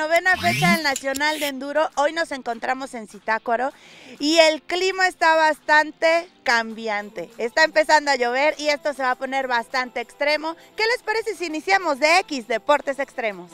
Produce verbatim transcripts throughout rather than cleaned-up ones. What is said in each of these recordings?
novena fecha del Nacional de Enduro. Hoy nos encontramos en Zitácuaro y el clima está bastante cambiante. Está empezando a llover y esto se va a poner bastante extremo. ¿Qué les parece si iniciamos de X, Deportes Extremos?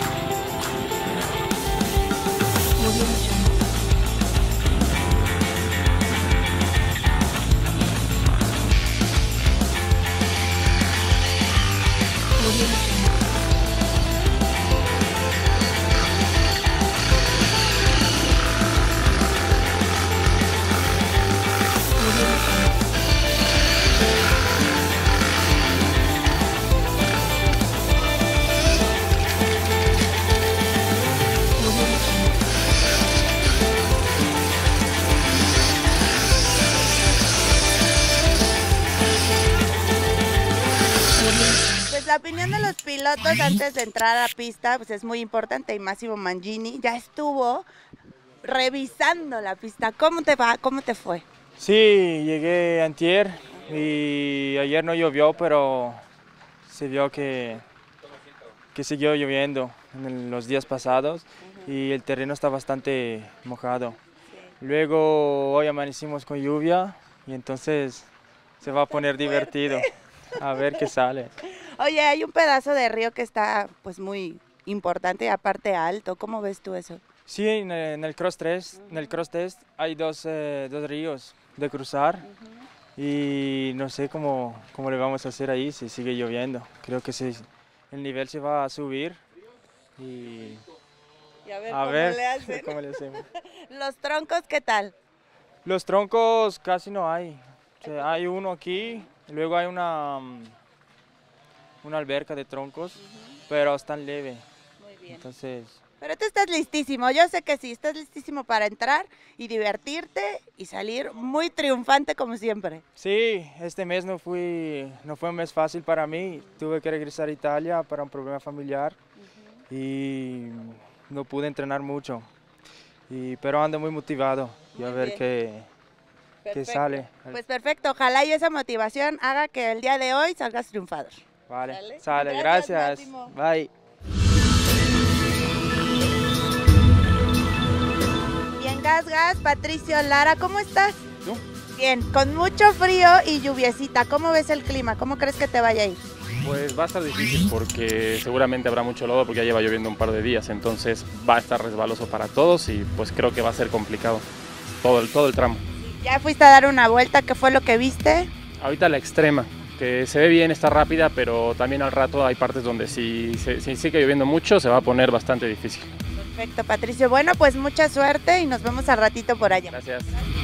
La opinión de los pilotos antes de entrar a la pista pues es muy importante y Massimo Mangini ya estuvo revisando la pista. ¿Cómo te va? ¿Cómo te fue? Sí, llegué antier y ayer no llovió, pero se vio que, que siguió lloviendo en los días pasados y el terreno está bastante mojado. Luego hoy amanecimos con lluvia y entonces se va a poner divertido. A ver qué sale. Oye, hay un pedazo de río que está pues muy importante y aparte alto. ¿Cómo ves tú eso? Sí, en el, en el Cross tres, uh-huh. en el Cross Test hay dos, eh, dos ríos de cruzar uh-huh. y no sé cómo, cómo le vamos a hacer ahí si sigue lloviendo. Creo que sí, el nivel se va a subir y, y a ver, a cómo, ver le hacen. cómo le hacemos. ¿Los troncos qué tal? Los troncos casi no hay. O sea, hay uno aquí, luego hay una... una alberca de troncos, uh-huh. pero están leve. Muy bien. Entonces... Pero tú estás listísimo, yo sé que sí, estás listísimo para entrar y divertirte y salir muy triunfante como siempre. Sí, este mes no, fui, no fue un mes fácil para mí, tuve que regresar a Italia para un problema familiar uh-huh. y no pude entrenar mucho, y, pero ando muy motivado y a ver qué, qué sale. Pues perfecto, ojalá y esa motivación haga que el día de hoy salgas triunfador. Vale, sale, sale. Gracias, gracias. Bye. Bien, gas, gas, Patricio Lara, ¿cómo estás? ¿Tú? Bien, con mucho frío y lluviecita, ¿cómo ves el clima? ¿Cómo crees que te vaya a ir? Pues va a estar difícil porque seguramente habrá mucho lodo porque ya lleva lloviendo un par de días, entonces va a estar resbaloso para todos y pues creo que va a ser complicado todo el, todo el tramo. ¿Ya fuiste a dar una vuelta? ¿Qué fue lo que viste? Ahorita la extrema, que se ve bien, está rápida, pero también al rato hay partes donde si, si, si sigue lloviendo mucho se va a poner bastante difícil. Perfecto, Patricio. Bueno, pues mucha suerte y nos vemos al ratito por allá. Gracias.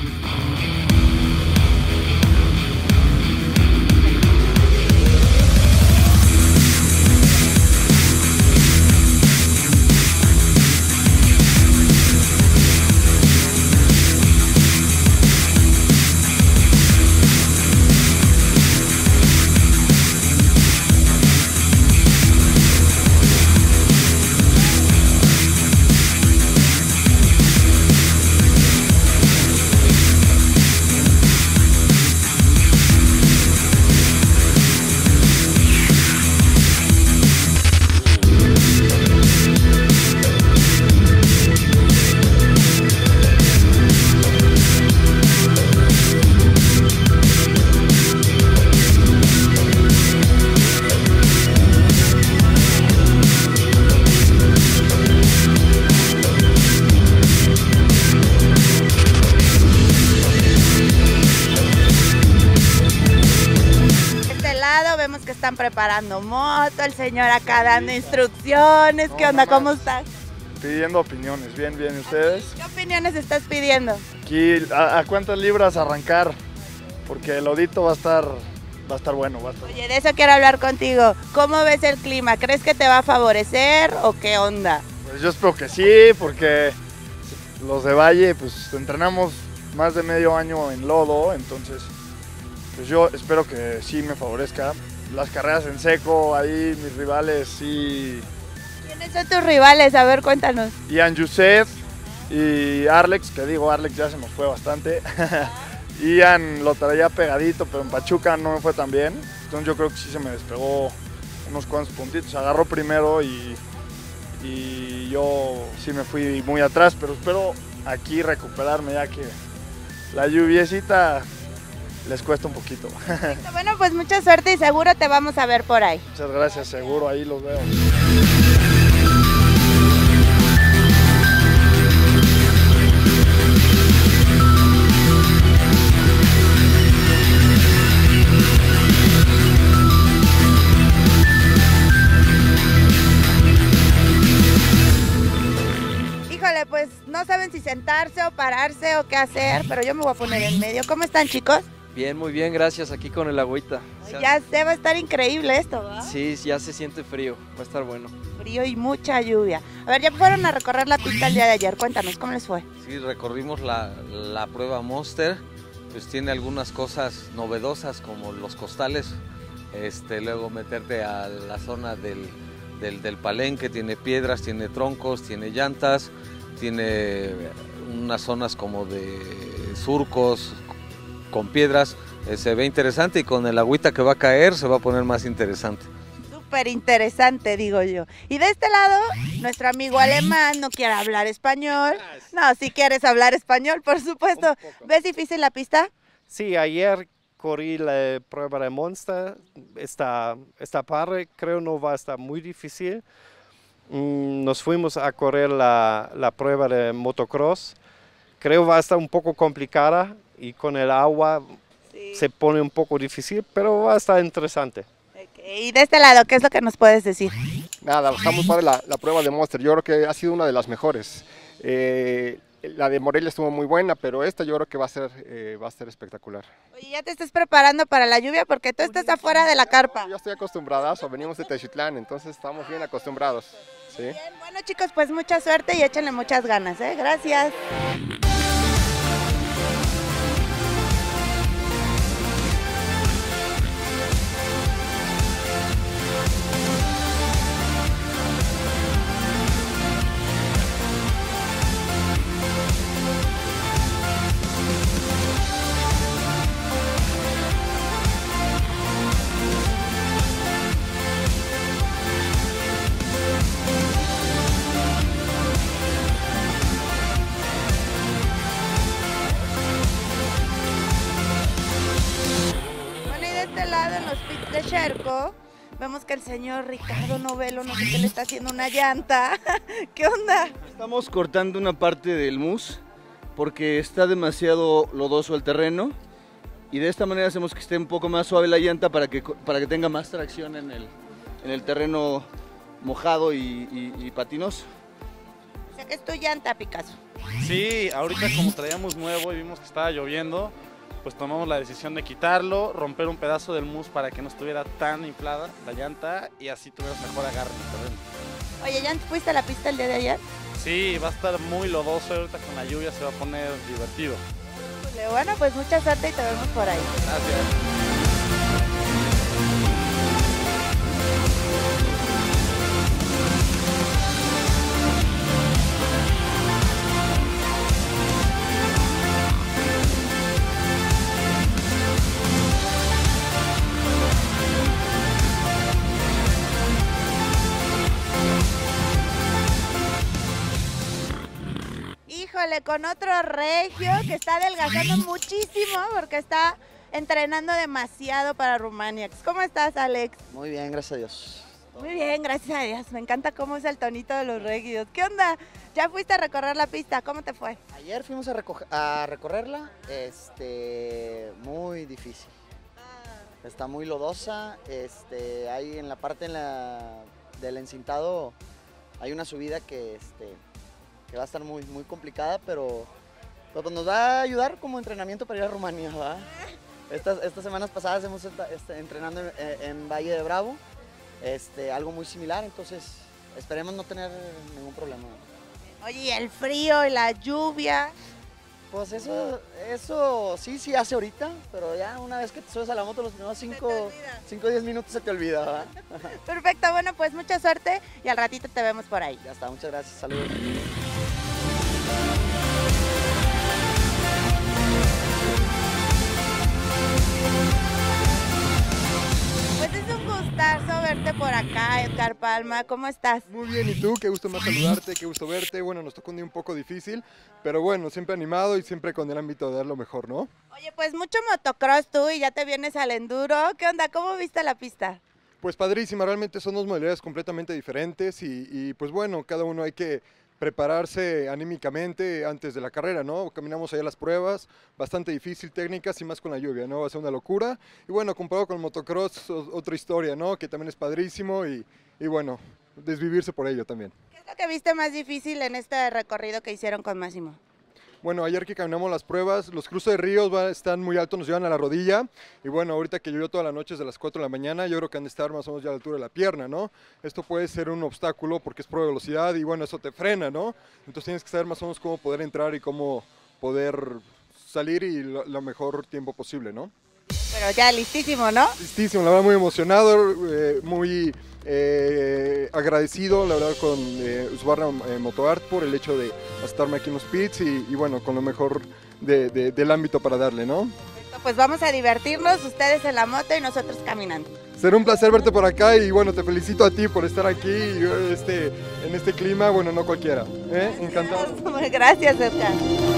Vemos que están preparando moto, el señor acá dando instrucciones. ¿Qué onda? ¿Cómo estás? Pidiendo opiniones, bien, bien, ¿y ustedes? ¿Qué opiniones estás pidiendo? Aquí, ¿a, a cuántas libras arrancar? Porque el lodito va a estar, va a estar bueno. Va a estar Oye, de eso quiero hablar contigo. ¿Cómo ves el clima? ¿Crees que te va a favorecer o qué onda? Pues yo espero que sí, porque los de Valle, pues entrenamos más de medio año en lodo, entonces pues yo espero que sí me favorezca. Las carreras en seco, ahí mis rivales sí. ¿Quiénes son tus rivales? A ver, cuéntanos. Ian Youssef y Arlex, que digo, Arlex ya se nos fue bastante. Ian lo traía pegadito, pero en Pachuca no me fue tan bien. Entonces yo creo que sí se me despegó unos cuantos puntitos. Agarró primero y y yo sí me fui muy atrás, pero espero aquí recuperarme ya que la lluviecita les cuesta un poquito. Bueno, pues mucha suerte y seguro te vamos a ver por ahí. Muchas gracias, seguro ahí los veo. Híjole, pues no saben si sentarse o pararse o qué hacer, pero yo me voy a poner en medio. ¿Cómo están, chicos? Bien, muy bien, gracias, aquí con el agüita. Ya se va a estar increíble esto, ¿va? Sí, ya se siente frío, va a estar bueno. Frío y mucha lluvia. A ver, ya fueron a recorrer la pista el día de ayer, cuéntanos, ¿cómo les fue? Sí, recorrimos la, la prueba Monster, pues tiene algunas cosas novedosas como los costales, este, luego meterte a la zona del, del, del palenque, tiene piedras, tiene troncos, tiene llantas, tiene unas zonas como de surcos con piedras, eh, se ve interesante y con el agüita que va a caer se va a poner más interesante. Súper interesante, digo yo. Y de este lado, nuestro amigo alemán no quiere hablar español. No, si quieres hablar español, por supuesto. ¿Ves difícil la pista? Sí, ayer corrí la prueba de Monster. Esta, esta parte creo no va a estar muy difícil. Mm, nos fuimos a correr la, la prueba de motocross. Creo va a estar un poco complicada y con el agua sí. Se pone un poco difícil, pero va a estar interesante. Okay. Y de este lado, ¿qué es lo que nos puedes decir? Nada, está muy padre la, la prueba de Monster, yo creo que ha sido una de las mejores. Eh, la de Morelia estuvo muy buena, pero esta yo creo que va a ser, eh, va a ser espectacular. Oye, ¿ya te estás preparando para la lluvia? Porque tú estás afuera de la carpa. Yo estoy acostumbrada, venimos de Techitlán, entonces estamos bien acostumbrados. ¿Sí? Bien, bueno chicos, pues mucha suerte y échenle muchas ganas, ¿eh? Gracias. De Sherco, vemos que el señor Ricardo Novelo, no sé qué le está haciendo una llanta. ¿Qué onda? Estamos cortando una parte del mousse porque está demasiado lodoso el terreno y de esta manera hacemos que esté un poco más suave la llanta para que, para que tenga más tracción en el, en el terreno mojado y, y, y patinoso. O sea que es tu llanta, Picasso. Sí, ahorita como traíamos nuevo y vimos que estaba lloviendo, pues tomamos la decisión de quitarlo, romper un pedazo del mousse para que no estuviera tan inflada la llanta y así tuvieras mejor agarre en el terreno. Oye, ¿ya fuiste a la pista el día de ayer? Sí, va a estar muy lodoso, ahorita con la lluvia se va a poner divertido. Bueno, pues mucha suerte y te vemos por ahí. Gracias. Híjole, con otro regio que está adelgazando muchísimo porque está entrenando demasiado para Rumania. ¿Cómo estás, Alex? Muy bien, gracias a Dios. Muy bien, gracias a Dios. Me encanta cómo es el tonito de los regios. ¿Qué onda? ¿Ya fuiste a recorrer la pista? ¿Cómo te fue? Ayer fuimos a, a recorrerla, este, muy difícil. Ah. Está muy lodosa, este, hay en la parte en la, del encintado hay una subida que, este, que va a estar muy, muy complicada, pero, pero pues nos va a ayudar como entrenamiento para ir a Rumanía, ¿verdad? Estas, estas semanas pasadas hemos estado este, entrenando en, en Valle de Bravo, este, algo muy similar, entonces esperemos no tener ningún problema. Oye, ¿y el frío y la lluvia? Pues eso, eso sí, sí hace ahorita, pero ya una vez que te subes a la moto los primeros cinco o diez minutos se te olvida, ¿verdad? Perfecto, bueno, pues mucha suerte y al ratito te vemos por ahí. Ya está, muchas gracias, saludos. Pues es un gustazo verte por acá, Edgar Palma. ¿Cómo estás? Muy bien, ¿y tú? Qué gusto más saludarte, qué gusto verte. Bueno, nos tocó un día un poco difícil, pero bueno, siempre animado y siempre con el ámbito de dar lo mejor, ¿no? Oye, pues mucho motocross tú y ya te vienes al enduro. ¿Qué onda? ¿Cómo viste la pista? Pues padrísima, realmente son dos modalidades completamente diferentes y, y pues bueno, cada uno hay que prepararse anímicamente antes de la carrera, ¿no? Caminamos allá las pruebas, bastante difícil, técnicas y más con la lluvia, ¿no? Va a ser una locura. Y bueno, comparado con el motocross, otra historia, ¿no? Que también es padrísimo y, y bueno, desvivirse por ello también. ¿Qué es lo que viste más difícil en este recorrido que hicieron con Máximo? Bueno, ayer que caminamos las pruebas, los cruces de ríos va, están muy altos, nos llevan a la rodilla. Y bueno, ahorita que llovió toda la noche desde las cuatro de la mañana, yo creo que han de estar más o menos ya a la altura de la pierna, ¿no? Esto puede ser un obstáculo porque es prueba de velocidad y bueno, eso te frena, ¿no? Entonces tienes que saber más o menos cómo poder entrar y cómo poder salir y lo, lo mejor tiempo posible, ¿no? Pero ya listísimo, ¿no? Listísimo, la verdad muy emocionado, eh, muy eh, agradecido, la verdad, con eh, Husqvarna eh, Motoart por el hecho de estarme aquí en los pits y, y bueno, con lo mejor de, de, del ámbito para darle, ¿no? Perfecto, pues vamos a divertirnos, ustedes en la moto y nosotros caminando. Será un placer verte por acá y bueno, te felicito a ti por estar aquí y, este, en este clima, bueno, no cualquiera, ¿eh? Encantado. Gracias, Edgar.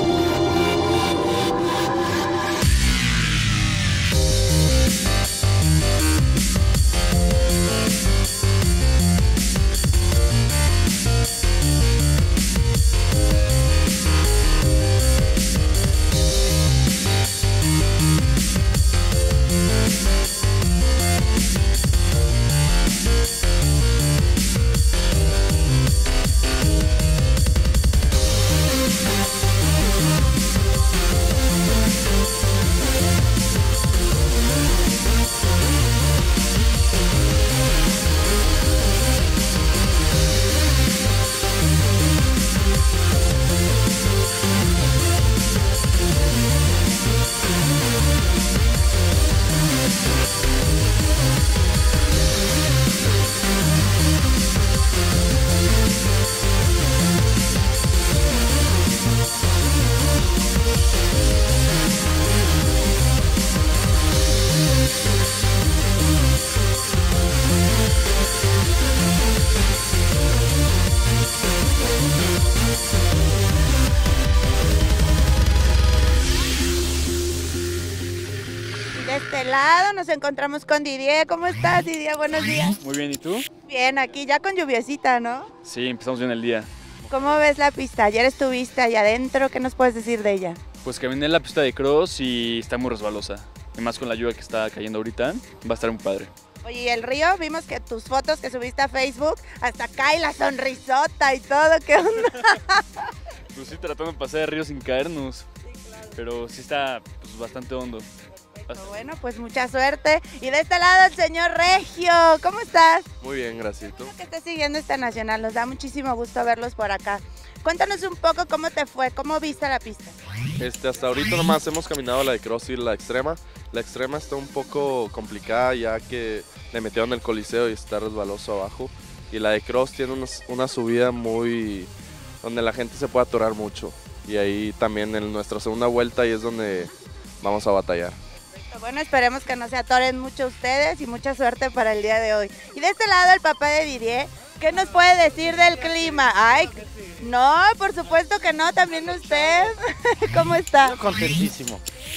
De este lado nos encontramos con Didier. ¿Cómo estás, Didier? Buenos días. Muy bien, ¿y tú? Bien, aquí ya con lluviecita, ¿no? Sí, empezamos bien el día. ¿Cómo ves la pista? Ayer estuviste allá adentro, ¿qué nos puedes decir de ella? Pues caminé la pista de cross y está muy resbalosa. Y más con la lluvia que está cayendo ahorita, va a estar muy padre. Oye, ¿y el río? Vimos que tus fotos que subiste a Facebook, hasta acá y la sonrisota y todo, ¿qué onda? Pues sí, tratando de pasar el río sin caernos. Pero sí está pues, bastante hondo. Bastante. Bueno, pues mucha suerte. Y de este lado el señor Regio, ¿cómo estás? Muy bien, gracias. ¿Y tú? Que estás siguiendo esta nacional, nos da muchísimo gusto verlos por acá. Cuéntanos un poco cómo te fue, cómo viste la pista. Este, hasta ahorita nomás hemos caminado la de cross y la extrema. La extrema está un poco complicada ya que le metieron el coliseo y está resbaloso abajo. Y la de cross tiene una, una subida muy... donde la gente se puede atorar mucho. Y ahí también en nuestra segunda vuelta ahí es donde vamos a batallar. Bueno, esperemos que no se atoren mucho ustedes y mucha suerte para el día de hoy. Y de este lado el papá de Didier, ¿qué nos puede decir del clima? Ay, no, por supuesto que no, también usted. ¿Cómo está? Yo contentísimo.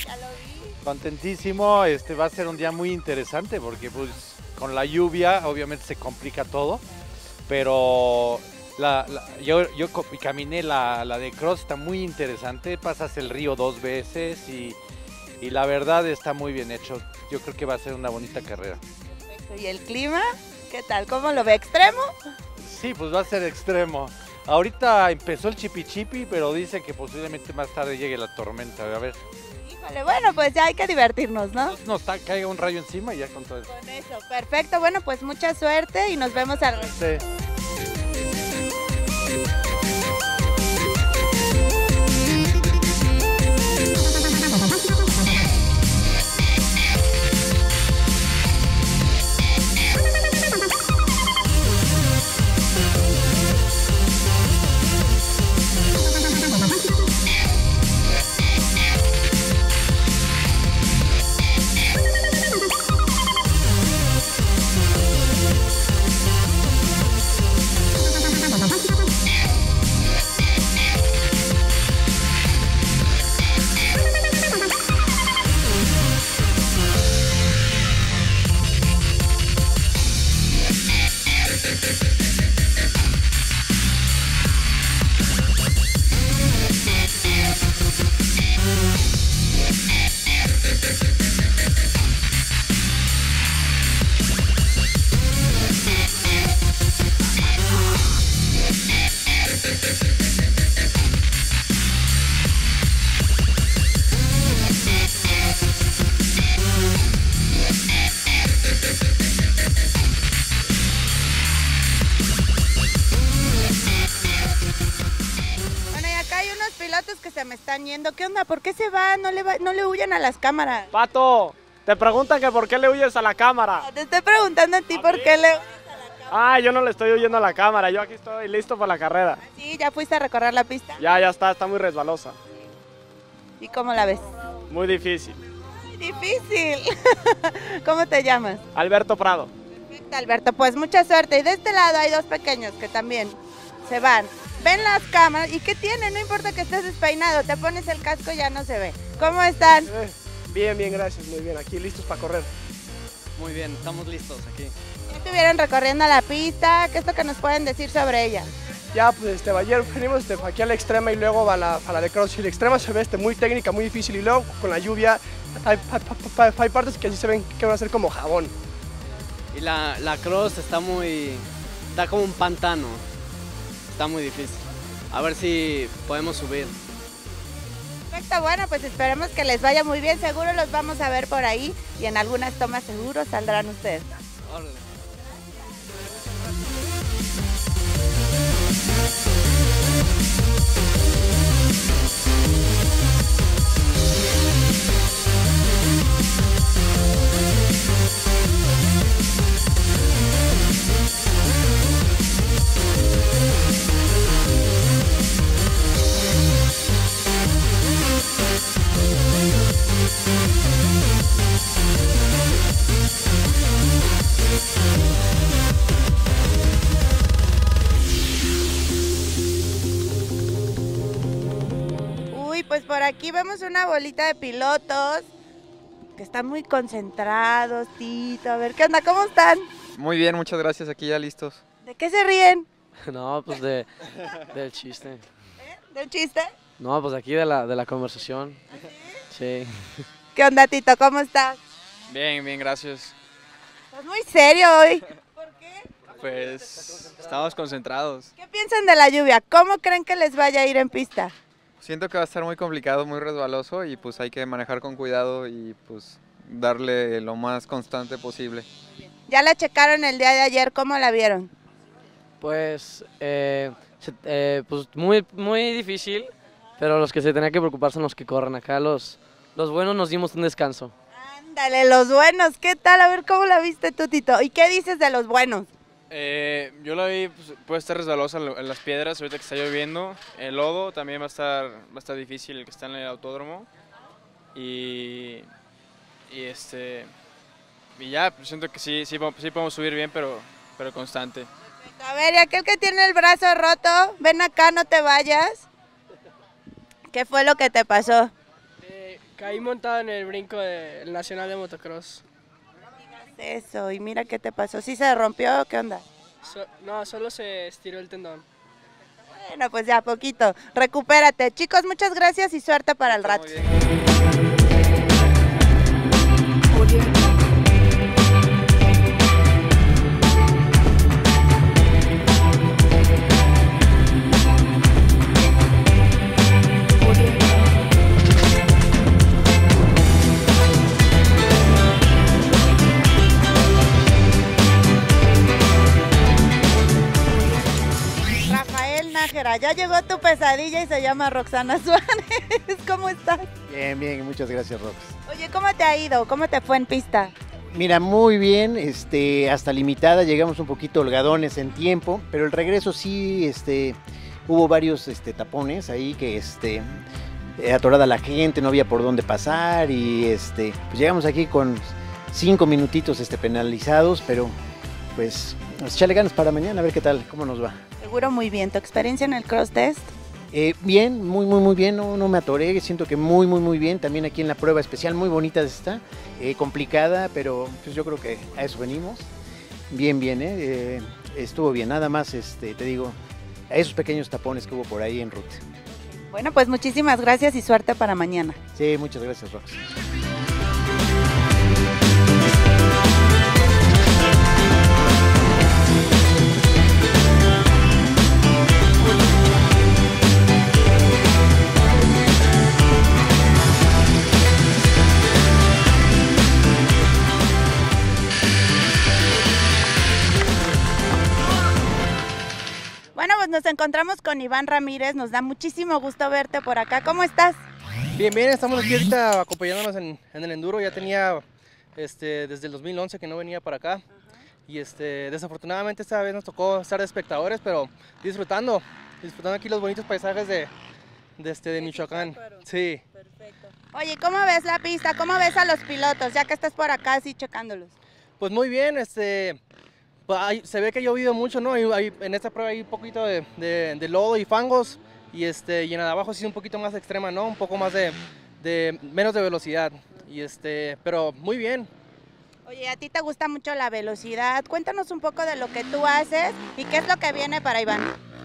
Contentísimo, este va a ser un día muy interesante porque pues con la lluvia obviamente se complica todo, pero la, la, yo, yo caminé la, la de cross, está muy interesante, pasas el río dos veces y, y la verdad está muy bien hecho, yo creo que va a ser una bonita carrera. Perfecto. ¿Y el clima? ¿Qué tal? ¿Cómo lo ve? ¿Extremo? Sí, pues va a ser extremo. Ahorita empezó el chipi chipi, pero dice que posiblemente más tarde llegue la tormenta, a ver. Híjole, bueno, pues ya hay que divertirnos, ¿no? Nos caiga un rayo encima y ya con todo eso. Con eso, perfecto. Bueno, pues mucha suerte y nos vemos al rato. Sí. están yendo. ¿Qué onda? ¿Por qué se van? No le, va, no le huyan a las cámaras. Pato, te preguntan que por qué le huyes a la cámara. Te estoy preguntando a ti por qué le... Ah, yo no le estoy huyendo a la cámara, yo aquí estoy listo para la carrera. Sí, ¿ya fuiste a recorrer la pista? Ya, ya está, está muy resbalosa. ¿Y cómo la ves? Muy difícil. Muy difícil. ¿Cómo te llamas? Alberto Prado. Perfecto, Alberto, pues mucha suerte. Y de este lado hay dos pequeños que también se van. Ven las cámaras, ¿y qué tiene? No importa que estés despeinado, te pones el casco y ya no se ve. ¿Cómo están? Eh, bien, bien, gracias, muy bien. Aquí listos para correr. Muy bien, estamos listos aquí. Ya estuvieron recorriendo la pista, ¿qué es lo que nos pueden decir sobre ella? Ya, pues este, ayer venimos este, aquí a la extrema y luego a la, a la de cross. Y la extrema se ve este, muy técnica, muy difícil. Y luego con la lluvia hay, hay, hay partes que sí se ven que van a ser como jabón. Y la, la cross está muy... está como un pantano. Está muy difícil. A ver si podemos subir. Perfecto, bueno, pues esperemos que les vaya muy bien. Seguro los vamos a ver por ahí y en algunas tomas seguro saldrán ustedes. Órale. Uy, pues por aquí vemos una bolita de pilotos que están muy concentrados, Tito. A ver, ¿qué onda? ¿Cómo están? Muy bien, muchas gracias, aquí ya listos. ¿De qué se ríen? No, pues de, del chiste. ¿Eh? ¿Del chiste? No, pues aquí de la, de la conversación. Sí. ¿Qué onda, Tito? ¿Cómo estás? Bien, bien, gracias. Estás muy serio hoy. Pues estamos concentrados. ¿Qué piensan de la lluvia? ¿Cómo creen que les vaya a ir en pista? Siento que va a estar muy complicado, muy resbaloso y pues hay que manejar con cuidado y pues darle lo más constante posible. Ya la checaron el día de ayer, ¿cómo la vieron? Pues, eh, se- eh, pues muy, muy difícil, pero los que se tenían que preocupar son los que corren. Acá los, los buenos nos dimos un descanso. Ándale, los buenos, ¿qué tal? A ver, ¿cómo la viste tú, Tito? ¿Y qué dices de los buenos? Eh, yo la vi, pues, puede estar resbalosa en lo- en las piedras ahorita que está lloviendo. El lodo también va a estar, va a estar difícil, el que está en el autódromo. Y, y este y ya, pues siento que sí, sí, po- sí podemos subir bien, pero, pero constante. A ver, y aquel que tiene el brazo roto, ven acá, no te vayas. ¿Qué fue lo que te pasó? Eh, caí montado en el brinco del Nacional de Motocross. Eso, y mira qué te pasó. ¿Sí se rompió o qué onda? So- no, solo se estiró el tendón. Bueno, pues ya poquito. Recupérate. Chicos, muchas gracias y suerte para el rato. Rafael Nájera, ya llegó tu pesadilla y se llama Roxana Suárez. ¿Cómo estás? Bien, bien, muchas gracias, Rox. Oye, ¿cómo te ha ido? ¿Cómo te fue en pista? Mira, muy bien, este, hasta limitada, llegamos un poquito holgadones en tiempo, pero el regreso sí, este, hubo varios este, tapones ahí que, este, eh, atorada la gente, no había por dónde pasar y, este, pues llegamos aquí con cinco minutitos, este, penalizados, pero, pues, pues, echarle ganas para mañana, a ver qué tal, cómo nos va. Seguro muy bien. ¿Tu experiencia en el cross test? Eh, bien, muy, muy, muy bien, no, no me atoré, siento que muy, muy, muy bien, también aquí en la prueba especial, muy bonita está, eh, complicada, pero pues yo creo que a eso venimos, bien, bien, eh, eh, estuvo bien, nada más, este, te digo, a esos pequeños tapones que hubo por ahí en ruta. Bueno, pues muchísimas gracias y suerte para mañana. Sí, muchas gracias, Rox. nos encontramos con Iván Ramírez, nos da muchísimo gusto verte por acá. ¿Cómo estás? Bien, bien, estamos aquí ahorita acompañándonos en, en el enduro. Ya tenía este, desde el dos mil once que no venía para acá. Y este, desafortunadamente esta vez nos tocó estar de espectadores, pero disfrutando, disfrutando aquí los bonitos paisajes de, de, este, de Michoacán. Sí. Perfecto. Oye, ¿cómo ves la pista? ¿Cómo ves a los pilotos, ya que estás por acá así checándolos? Pues muy bien, este, pues hay, se ve que ha llovido mucho, ¿no? Hay, hay, en esta prueba hay un poquito de, de, de lodo y fangos, y, este, y en la de abajo sí es un poquito más extrema, ¿no? Un poco más de, de menos de velocidad, y este, pero muy bien. Oye, a ti te gusta mucho la velocidad. Cuéntanos un poco de lo que tú haces y qué es lo que viene para Iván.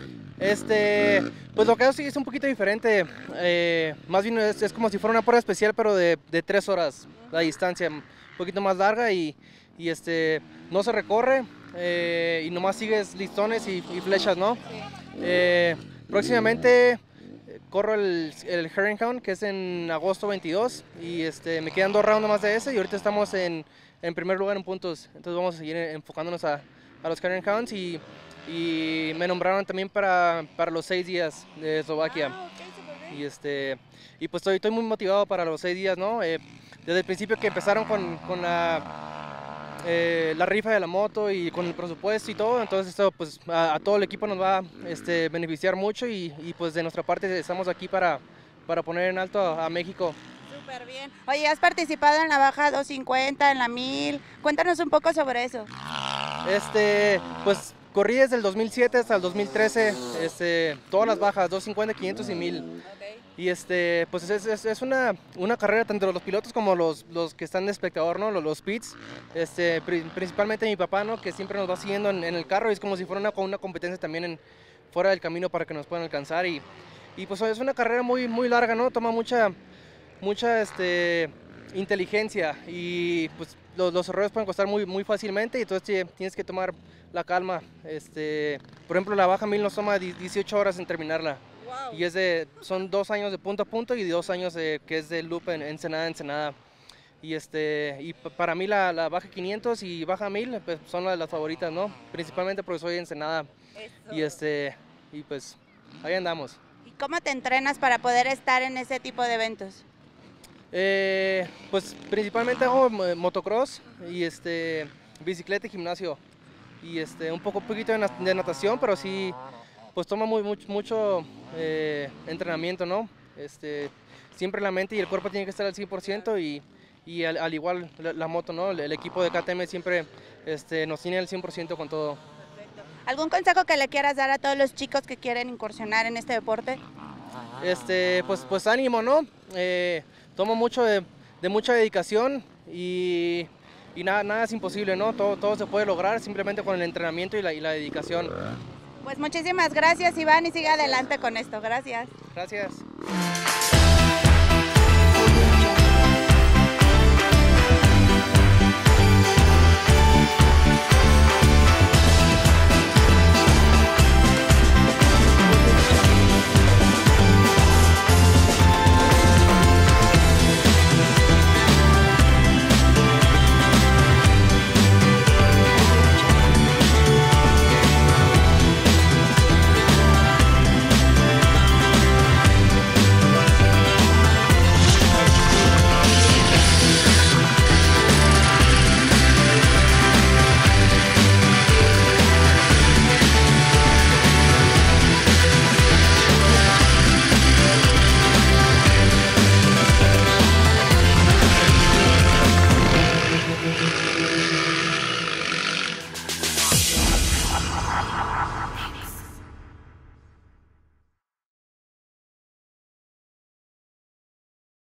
Este, pues lo que hago sí es un poquito diferente, eh, más bien es, es como si fuera una prueba especial, pero de, de tres horas la distancia, un poquito más larga y, y este, no se recorre eh, y nomás sigues listones y, y flechas, ¿no? Sí. Eh, próximamente corro el, el Herringhound, que es en agosto veintidós, y este, me quedan dos rounds más de ese y ahorita estamos en, en primer lugar en puntos, entonces vamos a seguir enfocándonos a, a los Herringhounds y y me nombraron también para, para los seis días de Eslovaquia. Ah, okay, y este y pues estoy, estoy muy motivado para los seis días, ¿no? Eh, desde el principio que empezaron con, con la, eh, la rifa de la moto y con el presupuesto y todo, entonces esto pues a, a todo el equipo nos va a este, beneficiar mucho y, y pues de nuestra parte estamos aquí para, para poner en alto a, a México. Súper bien. Oye, has participado en la baja doscientos cincuenta, en la mil, cuéntanos un poco sobre eso. Este, pues corrí desde el dos mil siete hasta el dos mil trece, este, todas las bajas, doscientos cincuenta, quinientos y mil. Okay. Y este, pues es, es, es una, una carrera tanto de los pilotos como los, los que están de espectador, ¿no? Los, los pits, este, principalmente mi papá, ¿no? Que siempre nos va siguiendo en, en el carro y es como si fuera una, una competencia también en, fuera del camino para que nos puedan alcanzar. Y, y pues es una carrera muy, muy larga, ¿no? Toma mucha, mucha este, inteligencia y pues los, los errores pueden costar muy, muy fácilmente y entonces tienes que tomar la calma. Este, por ejemplo, la baja mil nos toma dieciocho horas en terminarla. Wow. Y es de, son dos años de punto a punto y dos años de, que es de loop en Ensenada, Ensenada. Y, este, y para mí la, la baja quinientos y baja mil pues, son las, las favoritas, ¿no? Principalmente porque soy de Ensenada. Eso. Y, este, y pues ahí andamos. ¿Y cómo te entrenas para poder estar en ese tipo de eventos? Eh, pues principalmente hago motocross y este, bicicleta y gimnasio. Y este, un poco un poquito de, de natación, pero sí, pues toma muy, mucho, mucho eh, entrenamiento, ¿no? Este, siempre la mente y el cuerpo tienen que estar al cien por ciento y, y al, al igual la, la moto, ¿no? El, el equipo de K T M siempre este, nos tiene al cien por ciento con todo. Perfecto. ¿Algún consejo que le quieras dar a todos los chicos que quieren incursionar en este deporte? Este, pues, pues ánimo, ¿no? Eh, tomo mucho de, de mucha dedicación y... Y nada, nada es imposible, ¿no? Todo, todo se puede lograr simplemente con el entrenamiento y la, y la dedicación. Pues muchísimas gracias, Iván, y sigue adelante con esto. Gracias. Gracias.